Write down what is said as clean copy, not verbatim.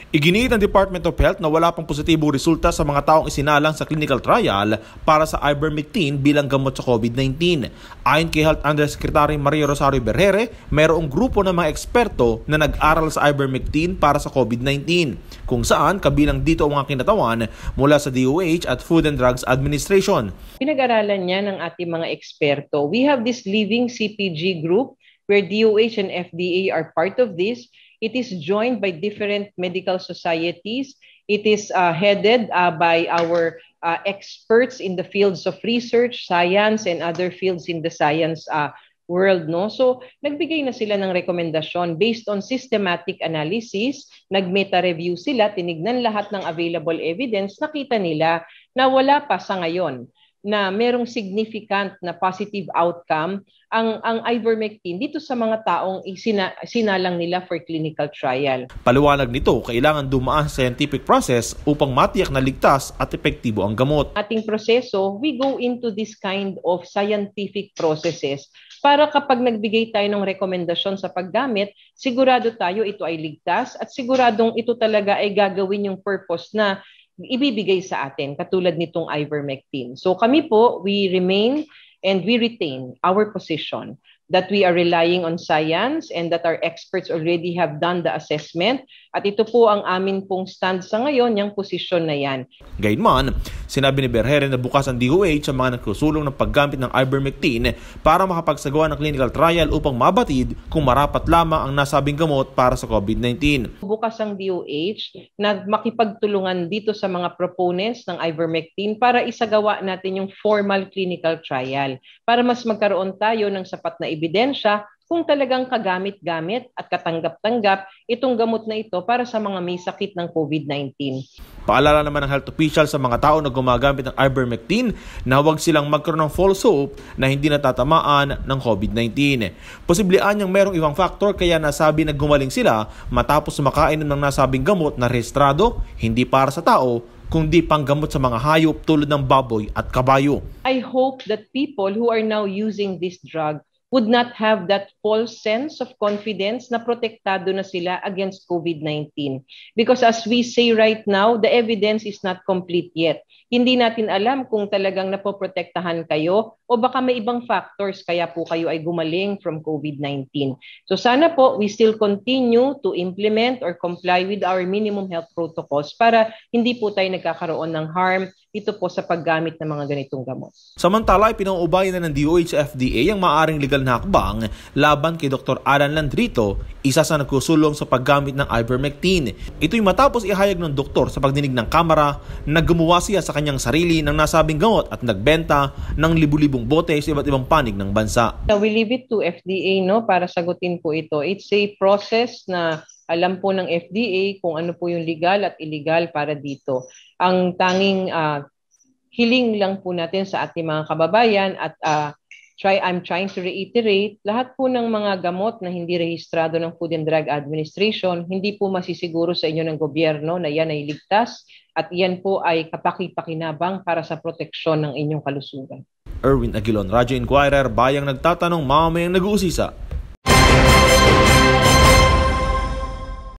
Iginiit ng Department of Health na wala pang positibong resulta sa mga taong isinalang sa clinical trial para sa ivermectin bilang gamot sa COVID-19. Ayon kay Health Undersecretary Maria Rosario Berhere, mayroong grupo ng mga eksperto na nag-aral sa ivermectin para sa COVID-19, kung saan kabilang dito ang mga kinatawan mula sa DOH at Food and Drugs Administration. Pinag-aralan niya ng ating mga eksperto. We have this living CPG group where DOH and FDA are part of this. It is joined by different medical societies. It is headed by our experts in the fields of research, science, and other fields in the science world. No? So, nagbigay na sila ng rekomendasyon based on systematic analysis. Nag-meta-review sila, tinignan lahat ng available evidence, nakita nila na wala pa sa ngayon na merong significant na positive outcome ang ivermectin dito sa mga taong sinalang nila for clinical trial. Paliwanag nito, kailangan dumaan sa scientific process upang matiyak na ligtas at epektibo ang gamot. Ating proseso, we go into this kind of scientific processes para kapag nagbigay tayo ng rekomendasyon sa paggamit, sigurado tayo ito ay ligtas at siguradong ito talaga ay gagawin yung purpose na ibibigay sa atin, katulad nitong ivermectin. So kami po, we remain and we retain our position that we are relying on science and that our experts already have done the assessment. At ito po ang amin pong stand sa ngayon, yung posisyon na yan. Gayunman, sinabi ni Berhere na bukas ang DOH sa mga nagsusulong ng paggamit ng ivermectin para makapagsagawa ng clinical trial upang mabatid kung marapat lamang ang nasabing gamot para sa COVID-19. Bukas ang DOH na makipagtulungan dito sa mga proponents ng ivermectin para isagawa natin yung formal clinical trial para mas magkaroon tayo ng sapat na ebidensya kung talagang kagamit-gamit at katanggap-tanggap itong gamot na ito para sa mga may sakit ng COVID-19. Paalala naman ng health official sa mga tao na gumagamit ng ivermectin na huwag silang magkaroon ng false hope na hindi natatamaan ng COVID-19. Posibleng niyang merong ibang faktor kaya nasabi na gumaling sila matapos makain ng nasabing gamot na rehistrado, hindi para sa tao, kundi panggamot sa mga hayop tulad ng baboy at kabayo. I hope that people who are now using this drug would not have that false sense of confidence na protektado na sila against COVID-19. Because as we say right now, the evidence is not complete yet. Hindi natin alam kung talagang napoprotektahan kayo o baka may ibang factors kaya po kayo ay gumaling from COVID-19. So sana po we still continue to implement or comply with our minimum health protocols para hindi po tayo nagkakaroon ng harm ito po sa paggamit ng mga ganitong gamot. Samantala, pinangubayan na ng DOH FDA ang maaring legal na hakbang laban kay Dr. Alan Landrito, isa sa nagsusulong sa paggamit ng ivermectin. Ito'y matapos ihayag ng doktor sa pagdinig ng kamera na gumawa siya sa kanyang sarili ng nasabing gamot at nagbenta ng libu-libong bote sa iba't ibang panig ng bansa. We leave it to FDA para sagutin po ito. It's a process na alam po ng FDA kung ano po yung legal at illegal para dito. Ang tanging hiling lang po natin sa ating mga kababayan at I'm trying to reiterate, lahat po ng mga gamot na hindi rehistrado ng Food and Drug Administration, hindi po masisiguro sa inyo ng gobyerno na yan ay ligtas at yan po ay kapaki-pakinabang para sa proteksyon ng inyong kalusugan. Erwin Aguilon, Radyo Inquirer, Bayang Nagtatanong, Mamamayang Nag-uusisa.